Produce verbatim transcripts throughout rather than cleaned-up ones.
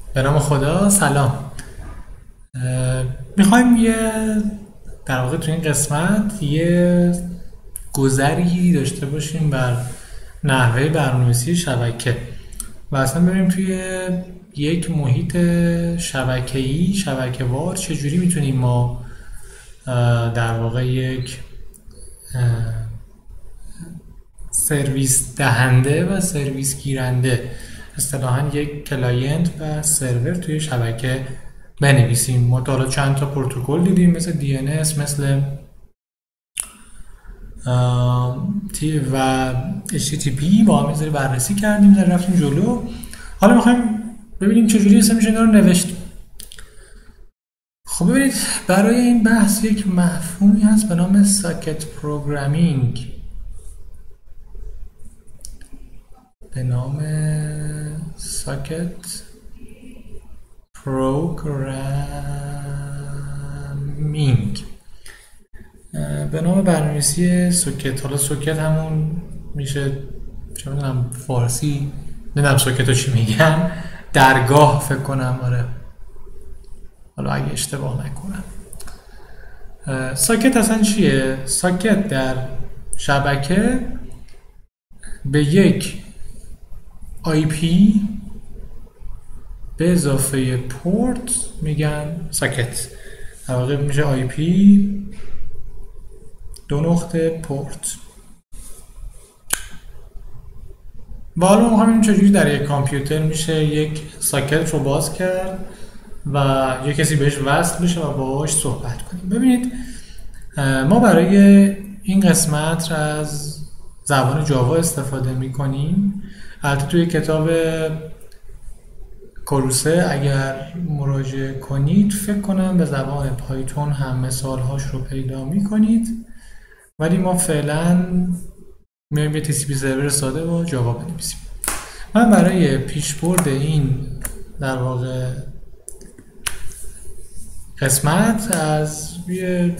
به نام خدا. سلام. میخوایم یه در واقع تو این قسمت یه گذری داشته باشیم بر نحوه برنامه‌نویسی شبکه و اصلا ببینیم توی یک محیط شبکه‌ای شبکه‌وار چجوری میتونیم ما در واقع یک سرویس دهنده و سرویس گیرنده، اصطلاحاً یک کلاینت و سرور توی شبکه بنویسیم. ما تا حالا چند تا پروتکل دیدیم مثل دی ان اس، مثل و اچ تی تی پی، با هم یه بررسی کردیم، در رفتیم جلو. حالا میخوایم ببینیم چجوری اصلا میشه اینا رو نوشت. خب ببینید، برای این بحث یک مفهومی هست به نام ساکت پروگرامینگ، به نام ساکت پروگرامینگ، به نام برنامه‌نویسی سوکت. حالا سوکت همون میشه چه میدونم فارسی، نمیدونم سوکت رو چی میگن، درگاه فکر کنم. آره، حالا اگه اشتباه نکنم. ساکت اصلا چیه؟ ساکت در شبکه به یک آی پی به اضافه پورت میگن ساکت. در واقع میشه آی پی دو نقطه پورت. و حالا ما همین چجوری در یک کامپیوتر میشه یک ساکت رو باز کرد و یک کسی بهش وصل بشه و باهاش صحبت کنیم. ببینید، ما برای این قسمت از زبان جاوا استفاده میکنیم. البته توی کتاب کروسه اگر مراجعه کنید فکر کنم به زبان پایتون هم مثالهاش رو پیدا میکنید، ولی ما فعلا میایم یه تی سی پی سرور ساده با جاوا بنویسیم. من برای پیشبرد این در واقع قسمت از یه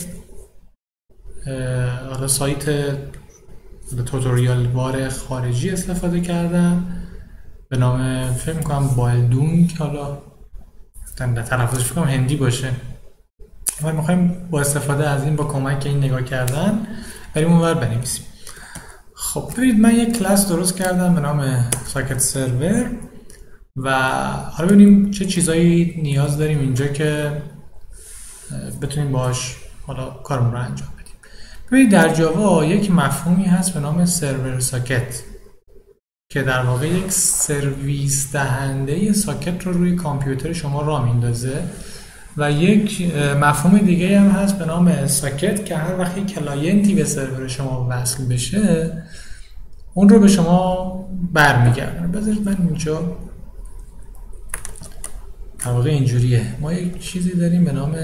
حالا سایت توتوریال بار خارجی استفاده کردم به نام فکر میکنم بالدونگ، حالا در تلفظش فکر کنم هندی باشه، ولی میخوایم با استفاده از این، با کمک این نگاه کردن بریم اونور بنویسیم. خب ببینید، من یک کلاس درست کردم به نام ساکت سرور و حالا ببینیم چه چیزایی نیاز داریم اینجا که بتونیم باش حالا کارمون رو انجام بدیم. ببینید، در جاوا یک مفهومی هست به نام سرور ساکت که در واقع یک سرویس دهنده ساکت رو روی کامپیوتر شما راه میندازه و یک مفهوم دیگه هم هست به نام ساکت که هر وقتی کلاینتی به سرور شما وصل بشه اون رو به شما برمیگردونه. بذارید من اینجا در واقع اینجوریه. ما یک چیزی داریم به نام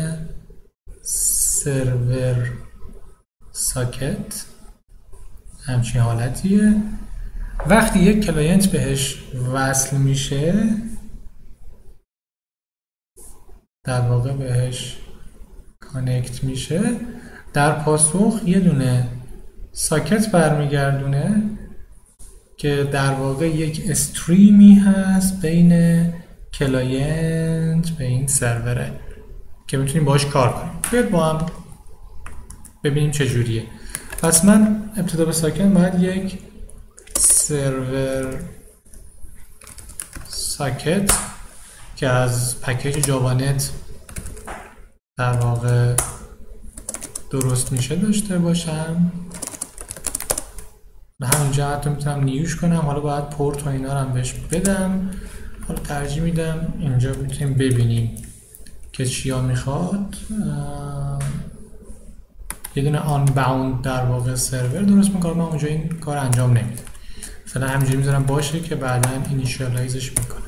سرور ساکت، همچین حالتیه. وقتی یک کلاینت بهش وصل میشه، در واقع بهش کانکت میشه، در پاسخ یه دونه ساکت برمیگردونه که در واقع یک استریمی هست بین کلاینت به این سروره که میتونیم باش کار کنیم. بیاید با هم ببینیم چجوریه. پس من ابتدا به ساکت باید یک سرور ساکت که از پکیج جاوانت در واقع درست میشه داشته باشم. همینجا حتی میتونم نیوش کنم. حالا باید پورت و اینا رو هم بهش بدم. حالا ترجیح میدم اینجا میتونیم ببینیم که چیا میخواد. یه دونه آن باوند در واقع سرور درست میکنم. من اونجا این کار انجام نمیدم، فعلا همینجوری میذارم باشه که بعدا اینیشیالایزش میکنم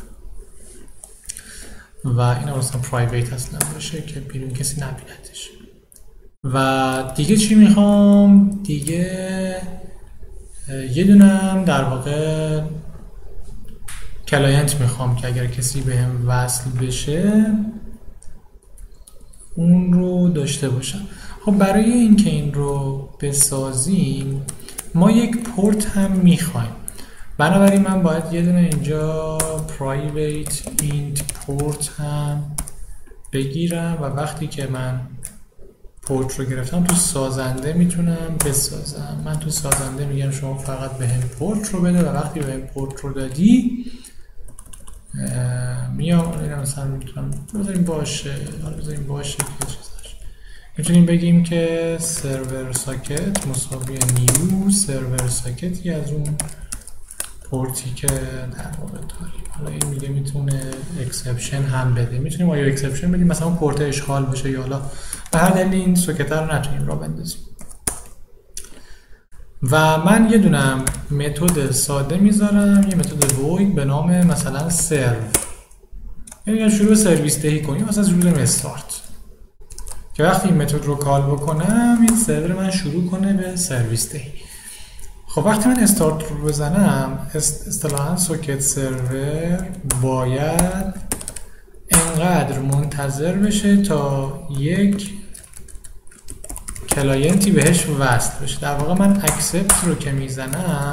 و این اصلا پرایویت اصلا باشه که بیرون کسی نبیندش. و دیگه چی میخوام؟ دیگه یه دونم در واقع کلاینت میخوام که اگر کسی به هم وصل بشه اون رو داشته باشم. خب برای اینکه این رو بسازیم ما یک پورت هم میخوایم. بنابراین من باید یه دونه اینجا private int port هم بگیرم و وقتی که من پورت رو گرفتم تو سازنده میتونم بسازم. من تو سازنده میگم شما فقط به هم پورت رو بده و وقتی به هم پورت رو دادی میام مثلا میتونم بذاریم باشه حالا بذاریم باشه که چیزاش میتونیم بگیم که سرور ساکت مساوی نیو سرور ساکتی از اون پورتی که در واقع داریم. حالا این میگه میتونه اکسپشن هم بده، میتونیم آیا اکسپشن بدیم مثلا پورت اشغال بشه یا حالا به هر دلیل این سوکت رو نتونیم را بندازیم. و من یه دونم متد ساده میذارم، یه متد وید به نام مثلا سرو، یعنی شروع سرویس دهی کنیم مثلا شروع استارت که وقتی این متد رو کال بکنم این سرور من شروع کنه به سرویس دهی. خب وقتی من استارت رو بزنم اصطلاحاً سوکت سرور باید انقدر منتظر بشه تا یک کلاینتی بهش وصل بشه. در واقع من اکسپت رو که میزنم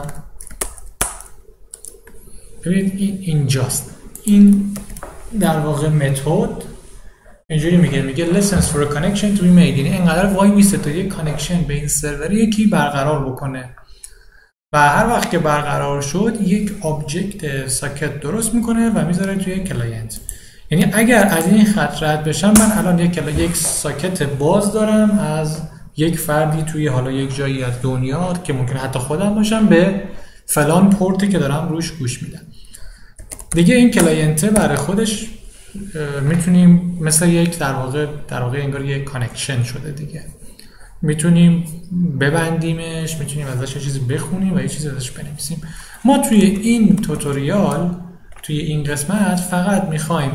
ببینید این اینجاست، این در واقع متد اینجوری میگه میگه listens for a connection to be made، یعنی انقدر وای میسته تا یک کانکشن به این سرور یکی برقرار بکنه و هر وقت که برقرار شد یک آبجکت ساکت درست میکنه و میذاره توی کلاینت. یعنی اگر از این خط رد بشم من الان یک یک ساکت باز دارم از یک فردی توی حالا یک جایی از دنیا که ممکنه حتی خودم باشم به فلان پورتی که دارم روش گوش میدم. دیگه این کلاینت برای خودش میتونیم مثل یک در واقع در واقع انگار یک کانکشن شده دیگه، میتونیم ببندیمش، میتونیم ازش یه چیزی بخونیم و یه چیزی ازش بنویسیم. ما توی این توتوریال توی این قسمت فقط میخوایم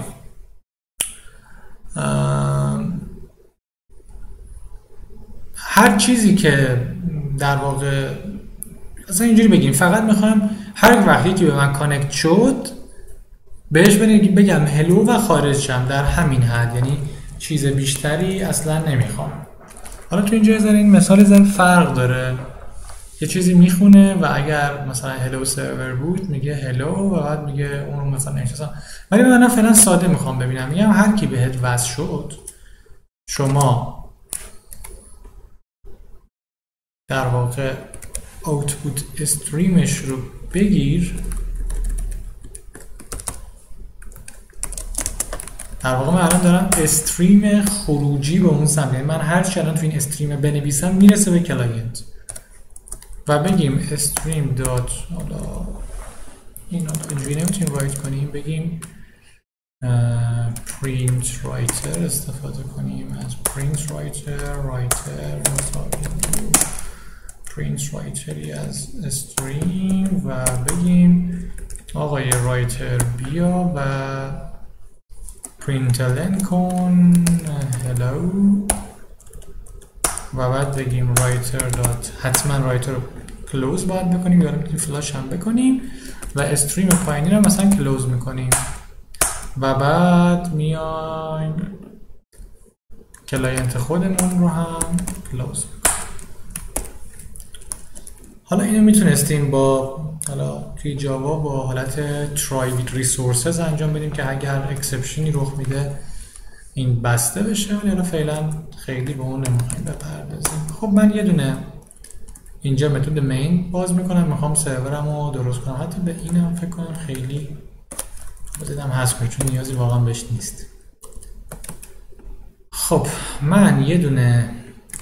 هر چیزی که در واقع اصلا اینجوری بگیم فقط میخوایم هر وقتی که به من کانکت شد بهش بگم هلو و خارج شم در همین حد، یعنی چیز بیشتری اصلا نمیخوام. حالا تو اینجا یه این مثال زن فرق داره، یه چیزی میخونه و اگر مثلا هلو سرور بود میگه هلو و بعد میگه اون مثلا نمیشناسم، ولی من فعلا ساده میخوام ببینم میگم هر کی بهت وصل شد شما در واقع اوتپوت استریمش رو بگیر. در واقع من الان دارم استریم خروجی به اون سمت، یعنی من هر چی الان تو این استریم بنویسم میرسه به کلاینت و بگیم استریم دات حالا اینا اینجوری نمیتونیم رایت کنیم، بگیم پرینت رایتر استفاده کنیم از پرینت رایتر رایتر پرینت رایتری از استریم و بگیم آقای رایتر بیا و پرینتلن کن هلو و بعد بگیم رایتر دات، حتما رایتر رو کلوز باید بکنیم یا میتونیم فلاش هم بکنیم و استریم پایینی رو مثلا کلوز میکنیم و بعد میایم کلاینت خودمون رو هم کلوز میکنیم. حالا اینو میتونستیم با حالا توی جاوا با حالت try with resources انجام بدیم که اگر اکسپشنی رخ میده این بسته بشه، ولی حالا فعلا خیلی به اون نمیخوایم بپردازیم. خب من یه دونه اینجا متد مین باز میکنم، میخوام سرورم رو درست کنم، حتی به اینم فکر کنم خیلی بازیدم هست کنم چون نیازی واقعا بهش نیست. خب من یه دونه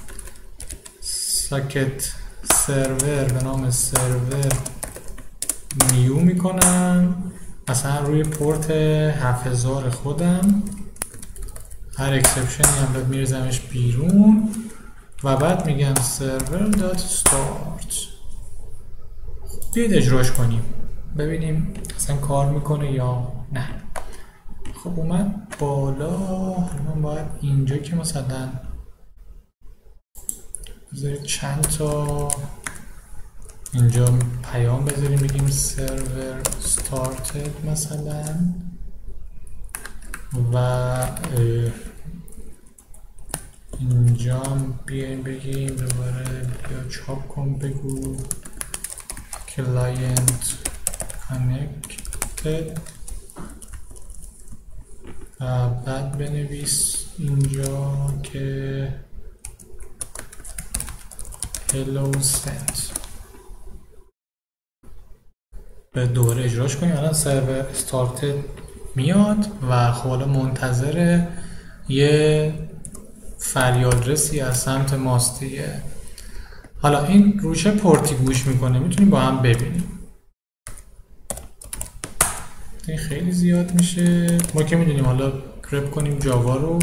ساکت سرور به نام سرور نیو میکنم مثلا روی پورت هفت هزار خودم، هر اکسپشنی هم باید میرزمش بیرون و بعد میگم سرور دات start. بیاید اجراش کنیم ببینیم اصلا کار میکنه یا نه. خب اومد بالا، من باید اینجا که مثلا بذارید چند تا اینجا پیام بذاریم بگیم سرور started مثلا و اینجا بیایم بگیم دوباره بیا چاپ کن بگو کلاینت connected و بعد بنویس اینجا که hello sent به دوباره اجراش کنیم. الان سرور استارتد میاد و خب حالا منتظر یه فریاد رسی از سمت ماست دیگه. حالا این روش پورتی گوش میکنه، میتونیم با هم ببینیم. این خیلی زیاد میشه. ما که میدونیم حالا گرب کنیم جاوا رو،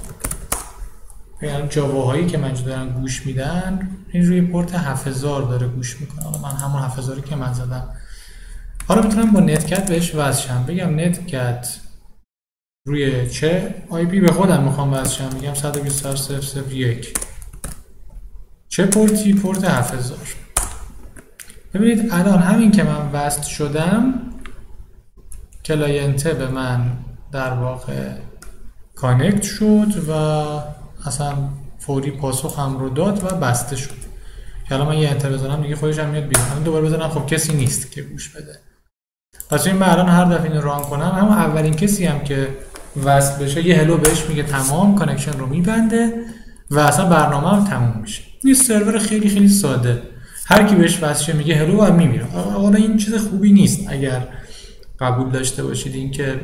یعنی جاواهایی که من دارن گوش میدن این روی پورت هفت هزار داره گوش میکنه. حالا من همون هفت هزار که من زدم. حالا میتونم با نتکت بهش وصلشم، بگم نتکت روی چه آی پی به خودم میخوام وصلشم، میگم صد و بیست و هشت صفر صفر یک چه پورتی؟ پورت هفت هزار. ببینید الان همین که من وصل شدم کلاینت به من در واقع کانکت شد و اصلا فوری پاسخ هم رو داد و بسته شد. که الان من یه انتر بزنم دیگه خودش هم میاد بیرون. دوباره بزنم خب کسی نیست که گوش بده. پس این من الان هر دفعه اینو ران کنم همون اولین کسی هم که وصل بشه یه هلو بهش میگه تمام، کانکشن رو میبنده و اصلا برنامه هم تموم میشه. این سرور خیلی خیلی ساده، هر کی بهش وصل شه میگه هلو و میمیره. حالا این چیز خوبی نیست اگر قبول داشته باشید این که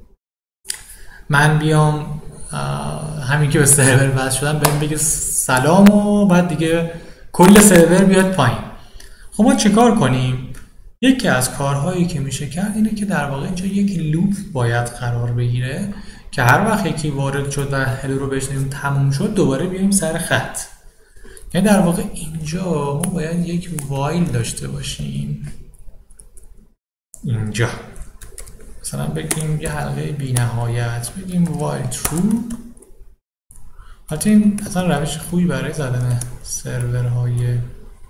من بیام همین که به سرور وصل شدم بهم بگه سلام و بعد دیگه کل سرور بیاد پایین. خب ما چیکار کنیم؟ یکی از کارهایی که میشه کرد اینه که در واقع اینجا یک لوپ باید قرار بگیره که هر وقت یکی وارد شد و هلو رو بشنویم تموم شد دوباره بیایم سر خط. یعنی در واقع اینجا ما باید یک وایل داشته باشیم. اینجا مثلا بگیم یه حلقه بی نهایت، بگیم وایل ترو. حتی این اصلا روش خوبی برای زدن سرورهای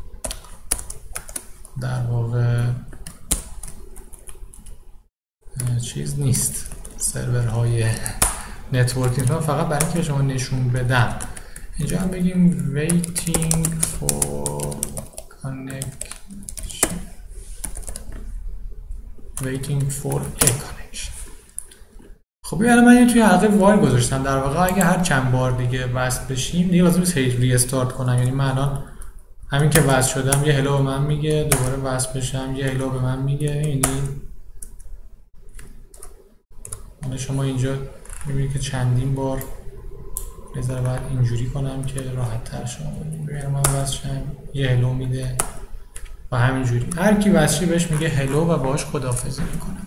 در واقع چیز نیست، سرورهای نتورکینگ، فقط برای اینکه شما نشون بدم. اینجا هم بگیم waiting for connection waiting for a connection. خب الان من توی حلقه وایل گذاشتم. در واقع اگه هر چند بار دیگه وصل بشیم دیگه لازم نیست ری استارت کنم. یعنی من الان همین که وصل شدم یه هلو به من میگه، دوباره وصل بشم یه هلو به من میگه. یعنی حالا شما اینجا میبینید که چندین بار بذار بعد اینجوری کنم که راحت تر شما ببینید. من وصل شدم یه هلو میده و همینجوری هر کی وصلی بهش میگه هلو و باهاش خداحافظی میکنه.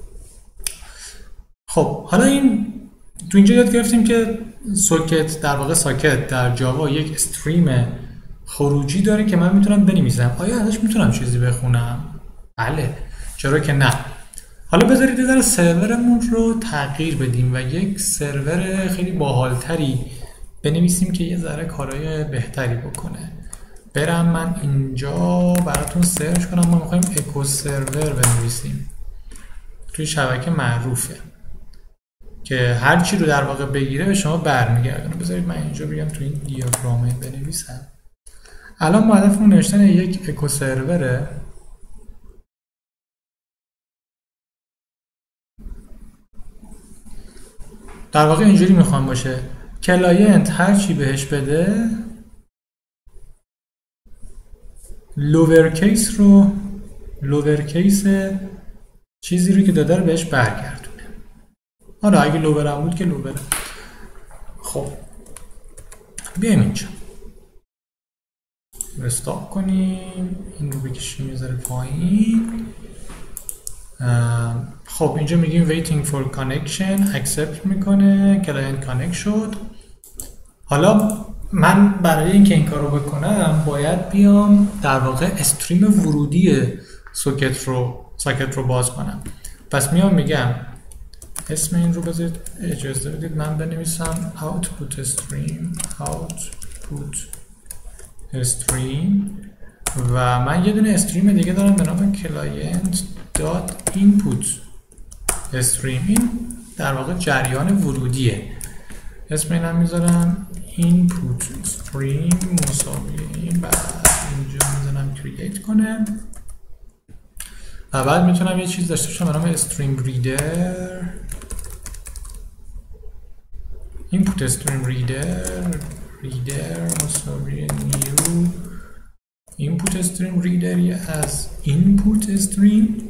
خب حالا این تو اینجا یاد گرفتیم که سوکت در واقع ساکت در جاوا یک استریم خروجی داره که من میتونم بنویسم. آیا ازش میتونم چیزی بخونم؟ بله، چرا که نه. حالا بذارید یه ذره سرورمون رو تغییر بدیم و یک سرور خیلی باحالتری بنویسیم که یه ذره کارهای بهتری بکنه. برم من اینجا براتون سرچ کنم. ما میخوایم اکو سرور بنویسیم، توی شبکه معروفه که هر چی رو در واقع بگیره به شما برمیگردونه. بذارید من اینجا بیام تو این دیاگرام بنویسم. الان ما هدفمون نوشتن یک اکو سروره. در واقع اینجوری میخوام باشه کلاینت هر چی بهش بده لوور کیس رو لوور کیس چیزی رو که داده رو بهش برگردونه. حالا اگه لوور هم بود که لوور. خب بیایم اینجا رستاپ کنیم، این رو بکشیم یه ذره پایین. خب اینجا میگیم waiting for connection، accept میکنه، client connect شد. حالا من برای اینکه این کارو بکنم باید بیام در واقع استریم ورودی سوکت رو ساکت رو باز کنم. پس میام میگم اسم این رو بذارید اجازه بدید من بنویسم output stream output stream و من یه دونه استریم دیگه دارم به نام client dot input stream. این در واقع جریان ورودیه. اسم اینم میذارم input stream مساوی این. بعد اینجا میذارم create کنم و بعد میتونم یه چیز داشته باشم به نام استریم ریدر، اینپوت استریم ریدر ریدر مساوی نیو اینپوت استریم ریدر از اینپوت استریم.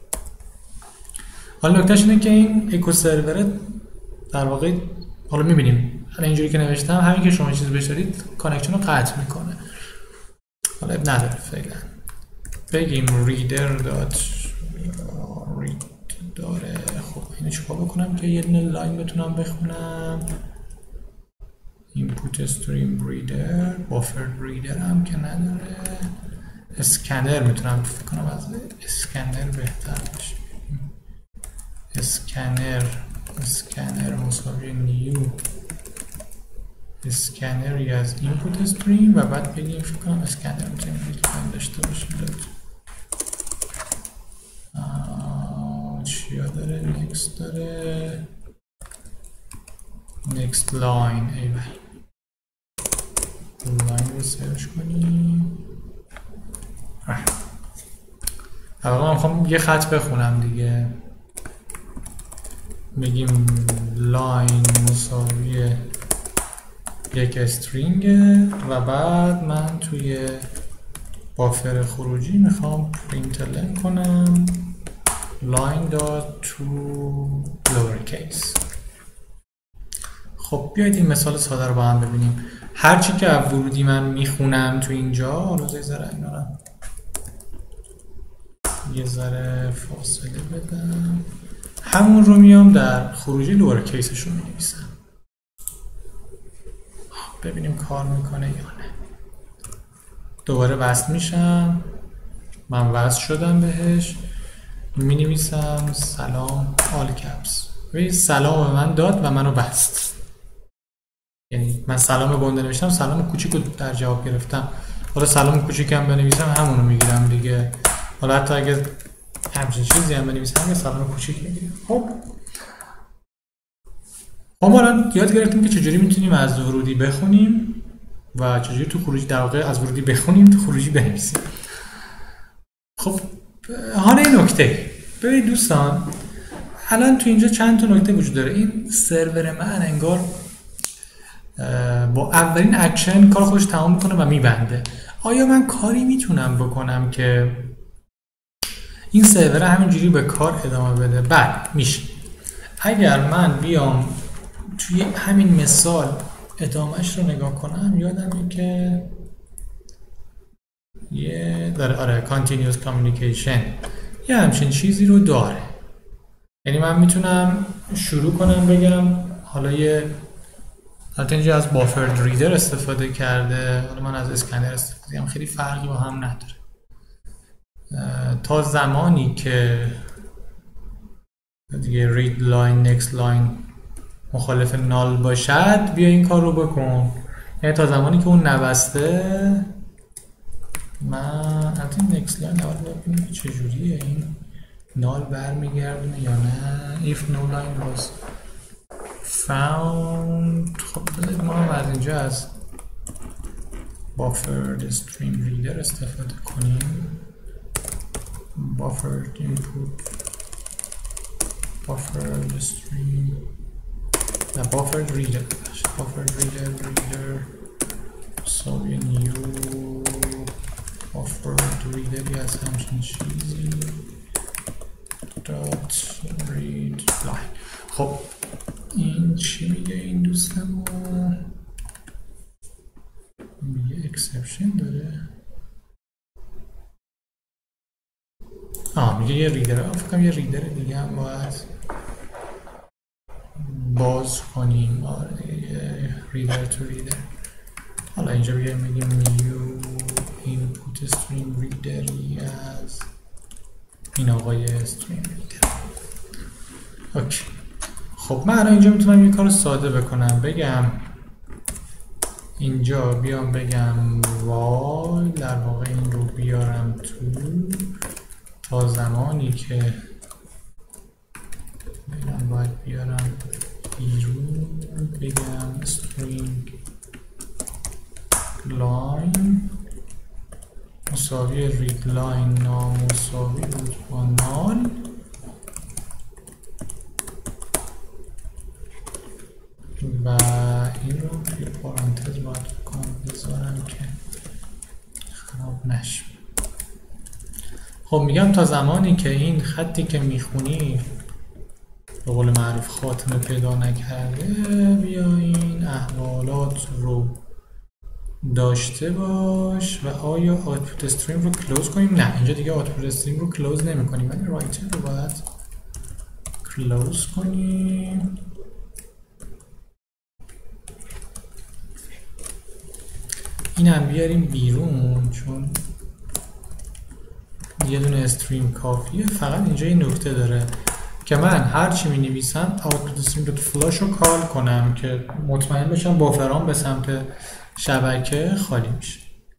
حالا نکتهش اینه که این اکو سرور در واقع حالا میبینیم حالا اینجوری که نوشتم همین که شما چیز بشارید کانکشن رو قطع میکنه. حالا اب نداره فعلا بگیم ریدر دات رید داره. خب اینو چیکار بکنم که یه دونه لاین بتونم بخونم؟ اینپوت استریم ریدر بافر ریدر هم که نداره. اسکنر میتونم فکر کنم از اسکنر بهتر باشه. اسکنر اسکنر مساوی نیو اسکنری از اینپوت استریم و بعد بگیم فکر کنم اسکنر میتونیم میتونیم داشته باشیم. چیا داره؟ نکست داره نکست لاین. ایوه لاین رو سرچ کنیم. اول من میخوام یه خط بخونم دیگه. بگیم لاین مساوی یک استرینگه و بعد من توی بافر خروجی میخوام پرینتلن کنم line dot to lowercase. خب بیایید این مثال ساده رو با هم ببینیم. هرچی که از ورودی من میخونم تو اینجا، حالا یه ذره اینا رو یه ذره فاصله بدم، همون رو میام در خروجی لورکیسش رو مینویسم. ببینیم کار میکنه یا نه. دوباره وصل میشم، من وصل شدم بهش، می نویسم سلام آل کپس و سلام به من داد و منو بست. یعنی من سلام گنده نوشتم، سلام کوچیک رو در جواب گرفتم. حالا سلام کوچیکم بنویسم همونو میگیرم دیگه. حالا حتی اگه همچین چیزی هم بنویسم یه سلام کوچیک میگیرم. خب ما الان یاد گرفتیم که چجوری میتونیم از ورودی بخونیم و چجوری تو خروجی در واقع از ورودی بخونیم تو خروجی بنویسیم. خب حالا این نکته ببینید دوستان، الان تو اینجا چند تا نکته وجود داره. این سرور من انگار با اولین اکشن کار خودش تمام میکنه و میبنده. آیا من کاری میتونم بکنم که این سرور همینجوری به کار ادامه بده؟ بله میشه. اگر من بیام توی همین مثال ادامهش رو نگاه کنم، یادمه که یه داره آره continuous communication یه همچین چیزی رو داره. یعنی من میتونم شروع کنم بگم حالا یه حتی اینجا از بافر ریدر استفاده کرده، حالا من از اسکنر استفاده کنم، خیلی فرقی با هم نداره. تا زمانی که دیگه read line next line مخالف نال باشد بیا این کار رو بکن. یعنی تا زمانی که اون نبسته من حتی next line اول ببینیم چجوریه این نال برمیگردونه یا نه. if no line was found. خب بذارید ما هم از اینجا از buffered stream reader استفاده کنیم. buffered input buffered stream نه buffered reader buffered reader reader so new buffered reader یه از همچین چیزی dot read line. خب این چی میگه این دوستم؟ میگه اکسپشن داره. آه میگه یه ریدر، فکر کنم یه ریدر دیگه هم باید باز کنیم. آره یه ریدر تو ریدر. حالا اینجا بیایم میگیم نیو اینپوت استریم ریدری از این آقای استریم ریدر. اوکی. خب من الان اینجا میتونم یه کار ساده بکنم، بگم اینجا بیام بگم وای در واقع این رو بیارم تو تا زمانی که بگم باید بیارم بیرون، بگم string line مساوی رید لاین نامساوی بود با نال و این رو توی پارانتز باید کنم بذارم که خراب نشه. خب میگم تا زمانی که این خطی که میخونی به قول معروف خاتمه پیدا نکرده بیا این احوالات رو داشته باش و آیا آوتپوت استریم رو کلوز کنیم؟ نه اینجا دیگه آوتپوت استریم رو کلوز نمی کنیم ولی رایتر رو باید کلوز کنیم. این هم بیاریم بیرون چون یه دونه استریم کافیه. فقط اینجا یه نکته داره که من هرچی می نویسم output stream dot flush رو کال کنم که مطمئن بشم بافرام به سمت شبکه خالی میشه.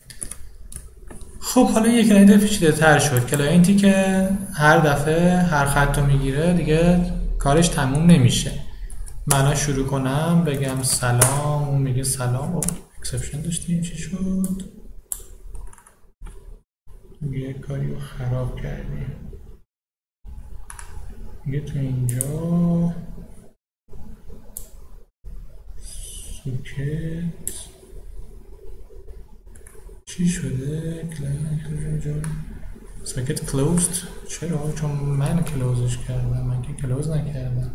خب حالا یک کلاینت پیچیده تر شد. کلاینتی که هر دفعه هر خط رو میگیره دیگه کارش تموم نمیشه. من شروع کنم بگم سلام اون میگه سلام. اکسپشن داشتیم چی شد؟ یه کاری رو خراب کردیم. میگه تو اینجا سوکت چی شده؟ سوکت کلوزد. چرا؟ چون من کلوزش کردم. من که کلوز نکردم.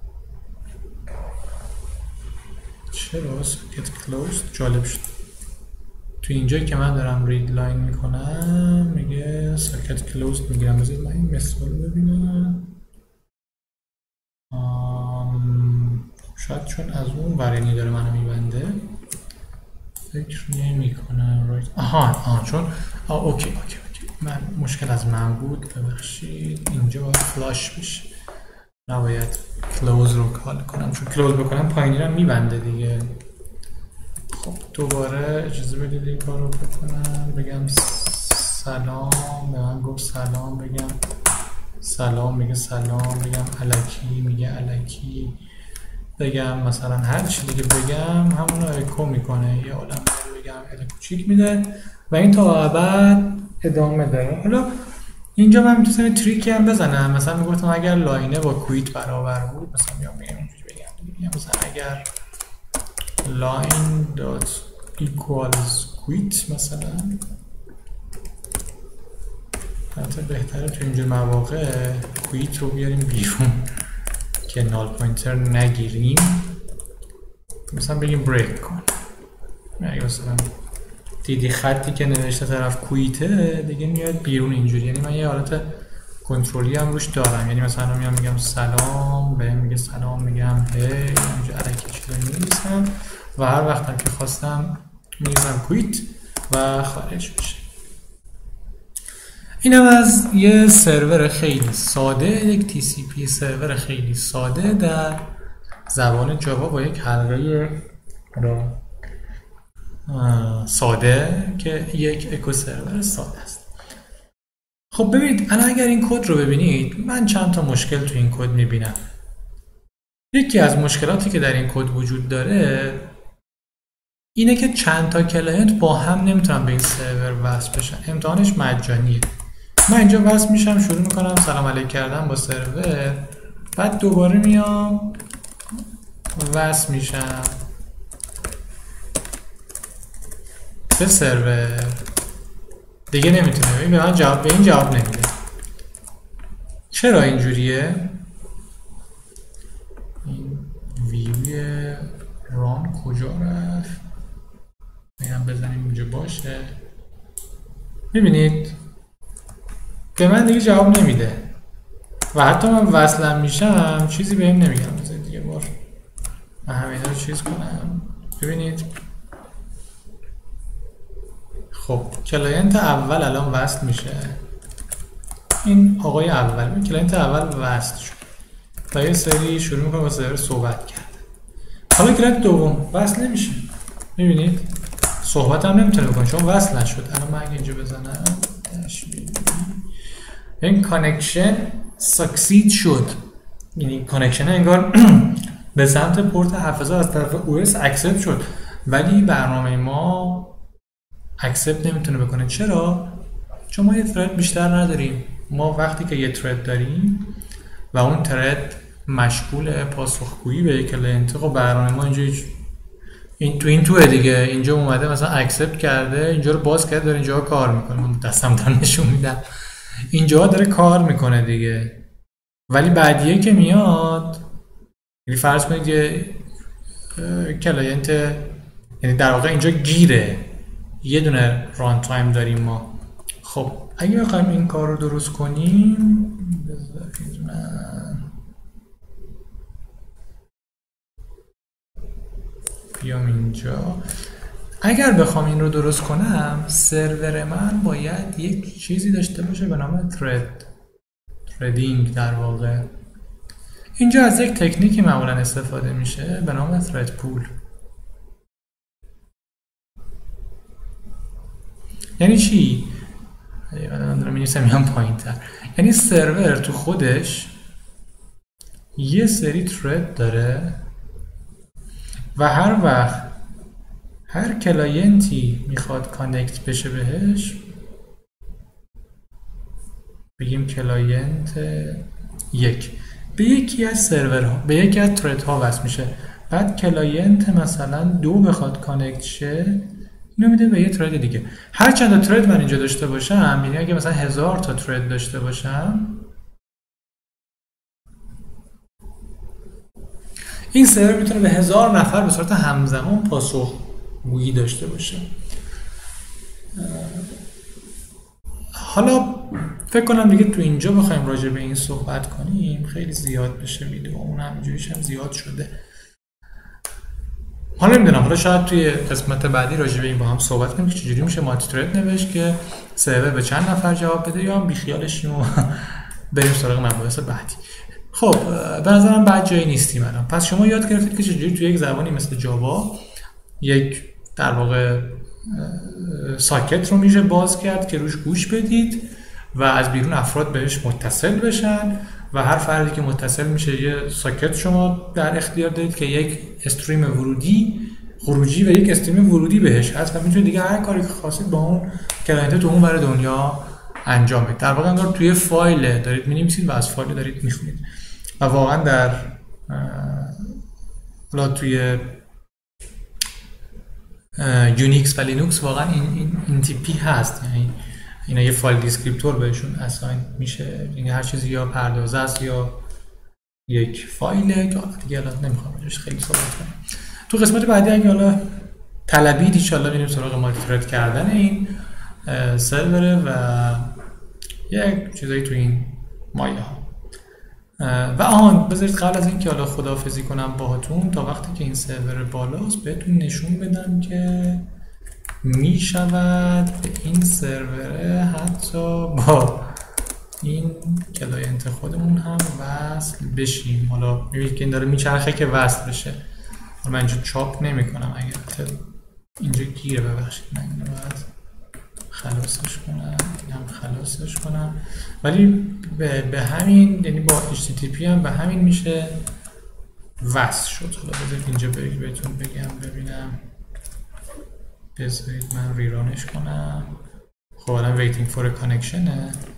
چرا سوکت کلوزد؟ جالب شد. تو اینجایی که من دارم رید لاین میکنم میگه ساکت کلوزد میگیرم. بذارید من این مثال رو ببینم. آم... شاید چون از اون ورینی داره منو میبنده فکر نمی کنم. رایت آها آها چون آه اوکی اوکی اوکی من مشکل از من بود ببخشید. اینجا باید فلاش بشه نباید کلوز رو کال کنم چون کلوز بکنم پایینی رو میبنده دیگه. خب دوباره اجازه بدید این کار رو بکنم. بگم سلام به من گفت سلام بگم سلام میگه سلام بگم الکی میگه الکی بگم مثلا هر چی دیگه بگم همون رو اکو میکنه. یه عالم رو بگم الکوچیک میده و این تا ابد ادامه داره. حالا اینجا من میتونم تریکی هم بزنم. مثلا میگفتم اگر لاینه با کویت برابر بود مثلا میام میگم اینجوری بگم میگم مثلا اگر line dot equals quit مثلا حتی بهتره تو اینجور مواقع quit رو بیاریم بیرون که نال پوینتر نگیریم. مثلا بگیم break کن. اگه مثلا دیدی خطی که نوشته طرف کویته دیگه میاد بیرون اینجوری. یعنی من یه حالت کنترلی هم روش دارم. یعنی مثلا میام میگم سلام به میگه سلام میگم هی اینجا الکی چیزایی می‌نویسم و هر وقتم که خواستم می‌نویسم کویت و خارج میشه. اینم از یه سرور خیلی ساده، یک تی سی پی سرور خیلی ساده در زبان جاوا با یک حلقه ساده که یک اکو سرور ساده است. خب ببینید الان اگر این کد رو ببینید من چند تا مشکل تو این کد میبینم. یکی از مشکلاتی که در این کد وجود داره اینه که چند تا کلاینت با هم نمیتونن به این سرور وصل بشن. امتحانش مجانیه. من اینجا وصل میشم شروع میکنم سلام علیک کردم با سرور بعد دوباره میام وصل میشم به سرور دیگه نمیتونه. ببین به من جواب به این جواب نمیده. چرا اینجوریه؟ این ویوی ران کجا رفت؟ میگم بزنیم اینجا باشه. میبینید به من دیگه جواب نمیده و حتی من وصلم میشم چیزی بهم نمیگم. بذارید دیگه بار من همین رو چیز کنم. ببینید خب کلاینت اول الان وصل میشه. این آقای اول کلاینت اول وصل شد و یه سری شروع میکنه با سرور صحبت کرد. حالا کلاینت دوم وصل نمیشه. میبینید صحبت هم نمیتونه بکنه چون وصل نشد. الان من اینجا بزنم این کانکشن ساکسید شد. یعنی کانکشن انگار به سمت پورت هفت هزار از طرف او اس اکسپت شد ولی برنامه ما اکسپت نمیتونه بکنه. چرا؟ چون ما یه ترد بیشتر نداریم. ما وقتی که یه ترد داریم و اون ترد مشغول پاسخگویی به یک کلاینت، خب برنامه ما اینجا این تو این توه دیگه، اینجا اومده مثلا اکسپت کرده، اینجا رو باز کرده، داره اینجا کار میکنه. من دستم دارم نشون میدم اینجا داره کار میکنه دیگه. ولی بعدیه که میاد، یعنی فرض کنید یه کلاینت، یعنی در واقع اینجا گیره، یه دونه ران تایم داریم ما. خب اگه بخوایم این کار رو درست کنیم، بذارید من بیام اینجا. اگر بخوام این رو درست کنم، سرور من باید یک چیزی داشته باشه به نام ترد تردینگ. در واقع اینجا از یک تکنیکی معمولا استفاده میشه به نام ترد پول. یعنی چی؟ من دارم می‌نویسم میام پایین‌تر. یعنی سرور تو خودش یه سری ترد داره و هر وقت هر کلاینتی میخواد کانکت بشه بهش، بگیم کلاینت یک به یکی از سرورها، به یکی از ترد ها وصل میشه. بعد کلاینت مثلا دو بخواد کانکت شه، اینو میده به یه ترد دیگه. هر چند تا ترد من اینجا داشته باشم، یعنی اگه مثلا هزار تا ترد داشته باشم، این سرور میتونه به هزار نفر به صورت همزمان پاسخگویی داشته باشه. حالا فکر کنم دیگه تو اینجا بخوایم راجع به این صحبت کنیم خیلی زیاد بشه ویدیو، اون همینجوریش هم زیاد شده. حالا نمیدونم، حالا شاید توی قسمت بعدی راجع به این با هم صحبت کنیم که چجوری میشه مالتی ترد نوشت که سرور به چند نفر جواب بده، یا هم بیخیالشیم و بریم سراغ مباحث بعدی. خب به نظرم بعد جایی نیستیم الان. پس شما یاد گرفتید که چجوری توی یک زبانی مثل جاوا یک در واقع ساکت رو میشه باز کرد که روش گوش بدید و از بیرون افراد بهش متصل بشن و هر فردی که متصل میشه یه ساکت شما در اختیار دارید که یک استریم ورودی خروجی و یک استریم ورودی بهش هست و میتونید دیگه هر کاری که خواستید با اون کلاینت تو اون ور دنیا انجام بدید. در واقع انگار توی فایل دارید می‌نویسید و از فایل دارید میخونید. و واقعا در حالا توی یونیکس و لینوکس واقعا این این, این تیپی هست، یعنی اینا یه فایل دیسکریپتور بهشون اساین میشه، یعنی هر چیزی یا پردازه است یا یک فایله که حالا دیگه الان نمیخوام راجعش خیلی صحبت کنم. تو قسمت بعدی اگه حالا طلبید ان شاء الله میریم سراغ مالتی ترد کردن این سروره و یک چیزایی تو این مایه ها. و آن بذارید قبل از این که حالا خداحافظی کنم باهاتون، تا وقتی که این سرور بالاست بهتون نشون بدم که می شود به این سرور حتی با این کلاینت خودمون هم وصل بشیم. حالا میبینید که این داره میچرخه که وصل بشه. حالا من اینجا چاپ نمی کنم، اگر اینجا گیره ببخشید، من اینو باید خلاصش کنم، این هم خلاصش کنم، ولی به, به همین، یعنی با اچ تی تی پی هم به همین میشه وصل شد. حالا بذارید اینجا بهتون بگم ببینم، بذارید من ریرانش کنم. خب الان waiting for a connection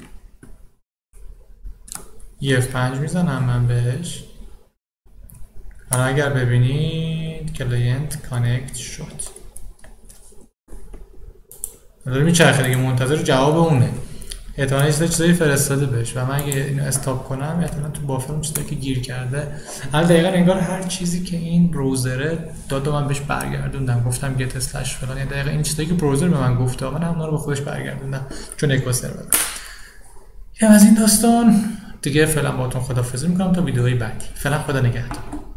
ای اف پنج میزنم من بهش. حالا اگر ببینید کلاینت کانکت شد، داره میچرخه دیگه، منتظر جواب اونه. احتمالاً یه چیزایی فرستاده بهش و من اگه اینو استاپ کنم احتمالاً تو بافر اون چیزایی که گیر کرده، حالا دقیقاً انگار هر چیزی که این بروزره داد من بهش برگردوندم، گفتم گت اسلش فلان، یعنی دقیقاً این چیزایی که بروزر به من گفته من هم اونا رو به خودش برگردوندم چون اکو سرور. یا از این داستان دیگه فعلا باهاتون خداحافظی میکنم تا ویدیوهای بعدی. فعلا خدا نگهدار.